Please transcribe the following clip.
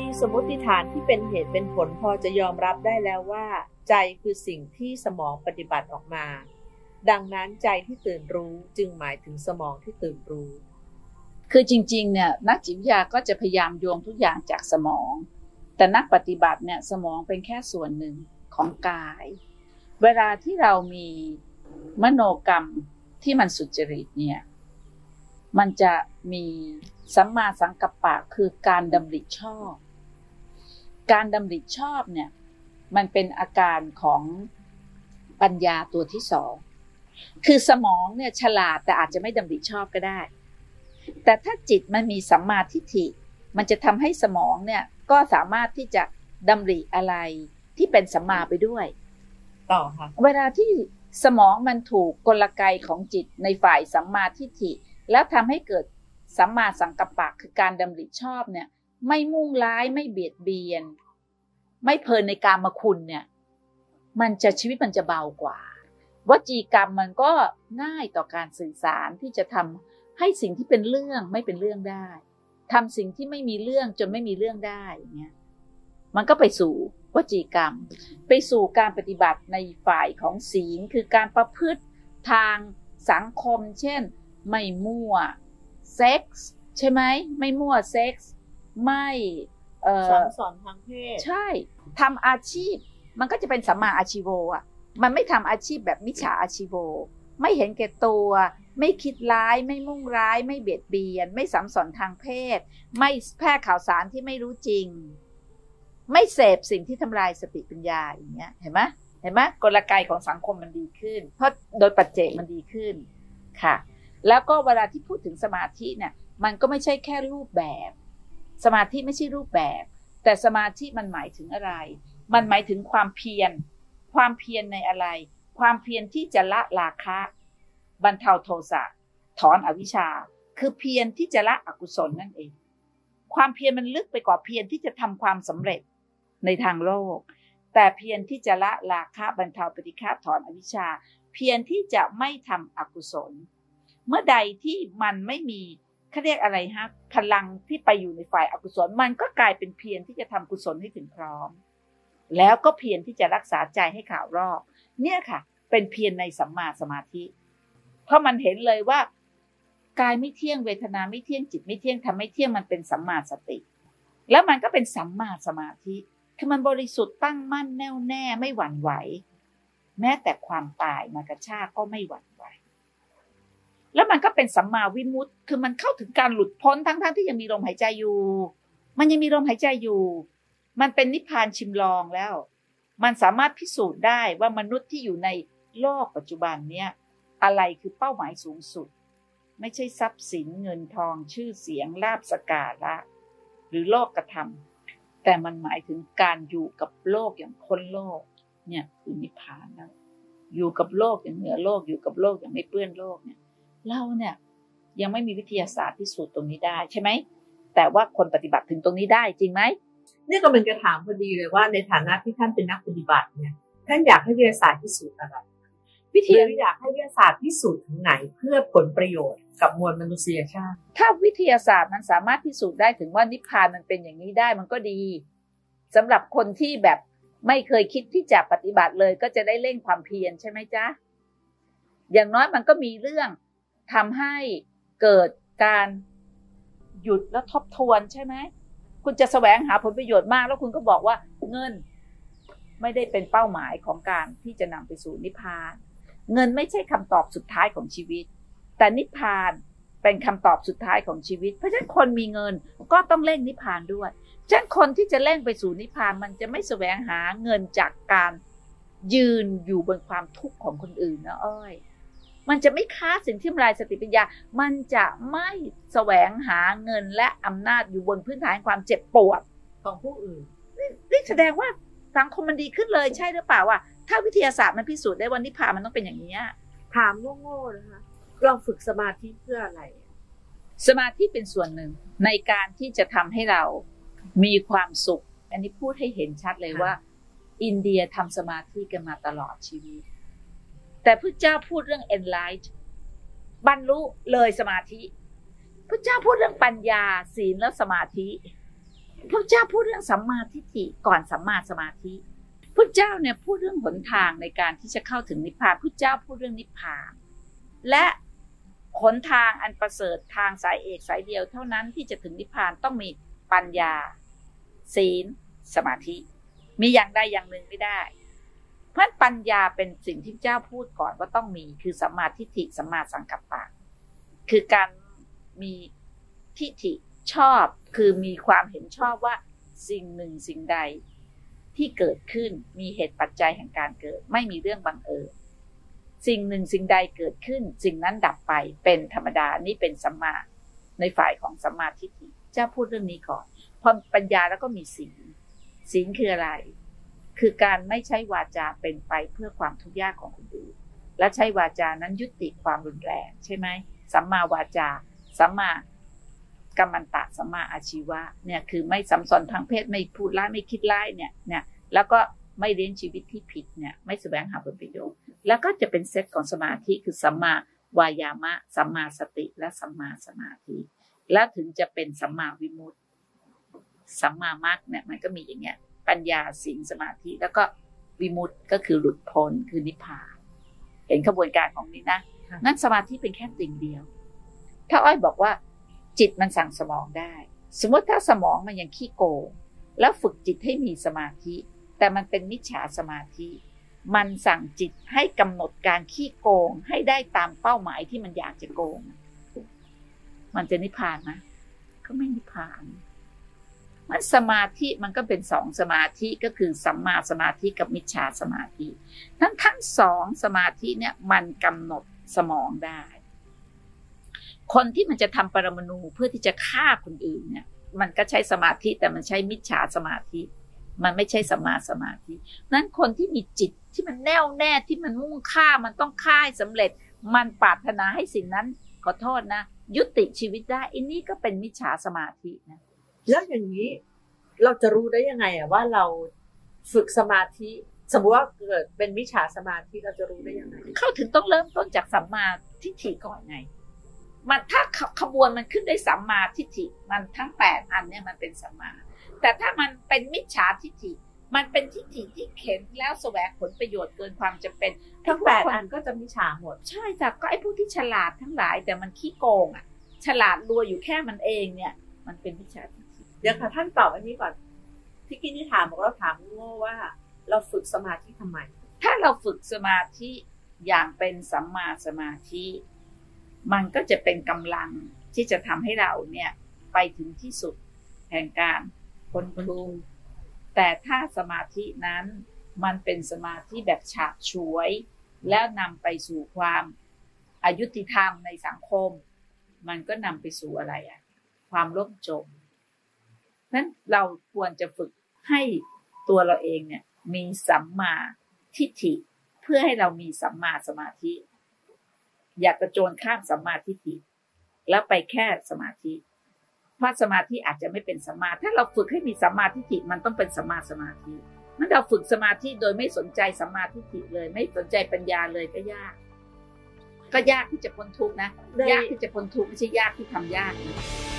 สมมติฐานที่เป็นเหตุเป็นผลพอจะยอมรับได้แล้วว่าใจคือสิ่งที่สมองปฏิบัติออกมาดังนั้นใจที่ตื่นรู้จึงหมายถึงสมองที่ตื่นรู้คือจริงๆเนี่ยนักจิตวิทยาก็จะพยายามโยงทุกอย่างจากสมองแต่นักปฏิบัติเนี่ยสมองเป็นแค่ส่วนหนึ่งของกายเวลาที่เรามีมโนกรรมที่มันสุจริตเนี่ยมันจะมีสัมมาสังกัปปะคือการดำริชอบการดำริชอบเนี่ยมันเป็นอาการของปัญญาตัวที่สองคือสมองเนี่ยฉลาดแต่อาจจะไม่ดำริชอบก็ได้แต่ถ้าจิตมันมีสัมมาทิฏฐิมันจะทำให้สมองเนี่ยก็สามารถที่จะดำริอะไรที่เป็นสัมมาไปด้วยต่อค่ะเวลาที่สมองมันถูกกลไกของจิตในฝ่ายสัมมาทิฏฐิแล้วทำให้เกิดสัมมาสังกัปปะคือการดำริชอบเนี่ยไม่มุ่งร้ายไม่เบียดเบียนไม่เพลินในกามคุณเนี่ยมันจะชีวิตมันจะเบากว่าวจีกรรมมันก็ง่ายต่อการสื่อสารที่จะทำให้สิ่งที่เป็นเรื่องไม่เป็นเรื่องได้ทำสิ่งที่ไม่มีเรื่องจนไม่มีเรื่องได้เนี่ยมันก็ไปสู่วจีกรรมไปสู่การปฏิบัติในฝ่ายของศีลคือการประพฤติทางสังคมเช่นไม่มั่วเซ็กส์ใช่ไหมไม่มั่วเซ็กส์ไม่สอนทางเพศใช่ทำอาชีพมันก็จะเป็นสัมมาอาชีโวอ่ะมันไม่ทำอาชีพแบบมิจฉาอาชีโวไม่เห็นแก่ตัวไม่คิดร้ายไม่มุ่งร้ายไม่เบียดเบียนไม่สัมสอนทางเพศไม่แพร่ข่าวสารที่ไม่รู้จริงไม่เสพสิ่งที่ทำลายสติปัญญาอย่างเงี้ยเห็นไหมกลไกของสังคมมันดีขึ้นเพราะโดยปัจเจกมันดีขึ้นค่ะแล้วก็เวลาที่พูดถึงสมาธิเนี่ยมันก็ไม่ใช่แค่รูปแบบสมาธิไม่ใช่รูปแบบแต่สมาธิมันหมายถึงอะไรมันหมายถึงความเพียรในอะไรความเพียรที่จะละราคะบรรเทาโทสะถอนอวิชชาคือเพียรที่จะละอกุศลนั่นเองความเพียรมันลึกไปกว่าเพียรที่จะทำความสำเร็จในทางโลกแต่เพียรที่จะละราคะบรรเทาปฏิฆะถอนอวิชชาเพียรที่จะไม่ทำอกุศลเมื่อใดที่มันไม่มีเขาเรียกอะไรฮะพลังที่ไปอยู่ในฝ่ายอกุศลมันก็กลายเป็นเพียรที่จะทำกุศลให้ถึงพร้อมแล้วก็เพียรที่จะรักษาใจให้ข่าวรอบเนี่ยค่ะเป็นเพียรในสัมมาสมาธิเพราะมันเห็นเลยว่ากายไม่เที่ยงเวทนาไม่เที่ยงจิตไม่เที่ยงทำไม่เที่ยงมันเป็นสัมมาสติแล้วมันก็เป็นสัมมาสมาธิคือมันบริสุทธิ์ตั้งมั่นแน่วแน่ไม่หวั่นไหวแม้แต่ความตายมากระชากก็ไม่หวั่นไหวแล้วมันก็เป็นสัมมาวิมุตติคือมันเข้าถึงการหลุดพ้นทั้งที่ยังมีลมหายใจอยู่มันยังมีลมหายใจอยู่มันเป็นนิพพานชิมลองแล้วมันสามารถพิสูจน์ได้ว่ามนุษย์ที่อยู่ในโลกปัจจุบันเนี้ยอะไรคือเป้าหมายสูงสุดไม่ใช่ทรัพย์สินเงินทองชื่อเสียงลาภสการะหรือโลกธรรมแต่มันหมายถึงการอยู่กับโลกอย่างพ้นโลกเนี่ยคือนิพพานแล้วอยู่กับโลกอย่างเหนือโลกอยู่กับโลกอย่างไม่เปื้อนโลกเนี่ยเราเนี่ยยังไม่มีวิทยาศาสตร์พิสูจน์ตรงนี้ได้ใช่ไหมแต่ว่าคนปฏิบัติถึงตรงนี้ได้จริงไหมนี่ก็เป็นกระถามพอดีเลยว่าในฐานะที่ท่านเป็นนักปฏิบัติเนี่ยท่านอยากให้วิทยาศาสตร์พิสูจน์อะไรอยากให้วิทยาศาสตร์พิสูจน์ถึงไหนเพื่อผลประโยชน์กับมวลมนุษยชาติถ้าวิทยาศาสตร์มันสามารถพิสูจน์ได้ถึงว่านิพพานมันเป็นอย่างนี้ได้มันก็ดีสำหรับคนที่แบบไม่เคยคิดที่จะปฏิบัติเลยก็จะได้เร่งความเพียรใช่ไหมจ๊ะอย่างน้อยมันก็มีเรื่องทำให้เกิดการหยุดแล้วทบทวนใช่ไหมคุณจะแสวงหาผลประโยชน์มากแล้วคุณก็บอกว่าเงินไม่ได้เป็นเป้าหมายของการที่จะนำไปสู่นิพพานเงินไม่ใช่คำตอบสุดท้ายของชีวิตแต่นิพพานเป็นคำตอบสุดท้ายของชีวิตเพราะฉะนั้นคนมีเงินก็ต้องเร่งนิพพานด้วยฉะนั้นคนที่จะเร่งไปสู่นิพพานมันจะไม่แสวงหาเงินจากการยืนอยู่บนความทุกข์ของคนอื่นนะอ้อยมันจะไม่ค้าสิ่งที่ทำลายสติปัญญามันจะไม่แสวงหาเงินและอำนาจอยู่บนพื้นฐานความเจ็บปวดของผู้อื่นนี่แสดงว่าสังคมมันดีขึ้นเลยใช่หรือเปล่าว่าถ้าวิทยาศาสตร์มันพิสูจน์ได้ว่านิพพานมันต้องเป็นอย่างนี้ถามโง่ๆนะคะเราฝึกสมาธิเพื่ออะไรสมาธิเป็นส่วนหนึ่งในการที่จะทำให้เรามีความสุขอันนี้พูดให้เห็นชัดเลยว่าอินเดียทำสมาธิกันมาตลอดชีวิตแต่พระเจ้าพูดเรื่อง enlighten บรรลุเลยสมาธิพระเจ้าพูดเรื่องปัญญาศีลแล้วสมาธิพระเจ้าพูดเรื่องสัมมาทิฏฐิก่อนสัมมาสมาธิพระเจ้าเนี่ยพูดเรื่องหนทางในการที่จะเข้าถึงนิพพานพระเจ้าพูดเรื่องนิพพานและหนทางอันประเสริฐทางสายเอกสายเดียวเท่านั้นที่จะถึงนิพพานต้องมีปัญญาศีลสมาธิมีอย่างใดอย่างหนึ่งไม่ได้เพราะปัญญาเป็นสิ่งที่พระเจ้าพูดก่อนว่าต้องมีคือสัมมาทิฏฐิสัมมาสังกัปปะคือการมีทิฏฐิชอบคือมีความเห็นชอบว่าสิ่งหนึ่งสิ่งใดที่เกิดขึ้นมีเหตุปัจจัยแห่งการเกิดไม่มีเรื่องบังเอิญสิ่งหนึ่งสิ่งใดเกิดขึ้นสิ่งนั้นดับไปเป็นธรรมดานี่เป็นสัมมาในฝ่ายของสัมมาทิฏฐิเจ้าพูดเรื่องนี้ก่อนพอปัญญาแล้วก็มีศีลศีลคืออะไรคือการไม่ใช้วาจาเป็นไปเพื่อความทุกข์ยากของคนอื่นและใช้วาจานั้นยุติความรุนแรงใช่ไหมสัมมาวาจาสัมมากัมมันตะสัมมาอาชีวะเนี่ยคือไม่สัมสอนทางเพศไม่พูดร้ายไม่คิดร้ายเนี่ยแล้วก็ไม่เลี้ยงชีวิตที่ผิดเนี่ยไม่แสวงหาผลประโยชน์แล้วก็จะเป็นเซตของสมาธิคือสัมมาวายามะสัมมาสติและสัมมาสมาธิแล้วถึงจะเป็นสัมมาวิมุตติสัมมามรรคเนี่ยมันก็มีอย่างเงี้ยปัญญาศีลสมาธิแล้วก็วิมุตติก็คือหลุดพ้นคือนิพพานเห็นขบวนการของนี้นะนั่นสมาธิเป็นแค่สิ่งเดียวถ้าอ้อยบอกว่าจิตมันสั่งสมองได้สมมติถ้าสมองมันยังขี้โกงแล้วฝึกจิตให้มีสมาธิแต่มันเป็นมิจฉาสมาธิมันสั่งจิตให้กำหนดการขี้โกงให้ได้ตามเป้าหมายที่มันอยากจะโกงมันจะนิพพานไหมก็ไม่นิพพานมันสมาธิมันก็เป็นสองสมาธิก็คือสัมมาสมาธิกับมิจฉาสมาธิทั้งสองสมาธิเนี่ยมันกำหนดสมองได้คนที่มันจะทำปรมาณูเพื่อที่จะฆ่าคนอื่นเนี่ยมันก็ใช้สมาธิแต่มันใช้มิจฉาสมาธิมันไม่ใช่สัมมาสมาธินั้นคนที่มีจิตที่มันแน่วแน่ที่มันมุ่งฆ่ามันต้องฆ่าให้สำเร็จมันปรารถนาให้สิ่งนั้นขอโทษนะยุติชีวิตได้อันนี้ก็เป็นมิจฉาสมาธินะแล้วอย่างนี้เราจะรู้ได้ยังไงว่าเราฝึกสมาธิสมมติว่าเกิดเป็นมิจฉาสมาธิเราจะรู้ได้ยังไงเข้าถึงต้องเริ่มต้นจากสัมมาทิฏฐิก่อนไงมันถ้าขบวนมันขึ้นได้สัมมาทิฏฐิมันทั้ง8อันเนี่ยมันเป็นสัมมาแต่ถ้ามันเป็นมิจฉาทิฏฐิมันเป็นทิฏฐิที่เข็นแล้วแสวงผลประโยชน์เกินความจำเป็นทั้ง8อันก็จะมิจฉาหมดใช่จ้ะก็ไอ้ผู้ที่ฉลาดทั้งหลายแต่มันขี้โกงอ่ะฉลาดรวยอยู่แค่มันเองเนี่ยมันเป็นมิจฉาทิฏฐิเดี๋ยวค่ะท่านตอบอันนี้ก่อนที่กี้นี่ถามบอกเราถามโง่ว่าเราฝึกสมาธิทำไมถ้าเราฝึกสมาธิอย่างเป็นสัมมาสมาธิมันก็จะเป็นกำลังที่จะทำให้เราเนี่ยไปถึงที่สุดแห่งการพ้นทุกข์แต่ถ้าสมาธินั้นมันเป็นสมาธิแบบฉาบฉวยแล้วนำไปสู่ความอยุติธรรมในสังคมมันก็นำไปสู่อะไรอ่ะความล่มจมเพราะฉะนั้นเราควรจะฝึกให้ตัวเราเองเนี่ยมีสัมมาทิฏฐิเพื่อให้เรามีสัมมาสมาธิอยากกระโจนข้ามสัมมาทิฏฐิแล้วไปแค่สมาธิเพราะสมาธิอาจจะไม่เป็นสัมมาถ้าเราฝึกให้มีสัมมาทิฏฐิมันต้องเป็นสัมมาสมาธิมันเราฝึกสมาธิโดยไม่สนใจสัมมาทิฏฐิเลยไม่สนใจปัญญาเลยก็ยากที่จะพ้นทุกข์นะยากที่จะพ้นทุกข์ไม่ใช่ยากที่ทำยากนะ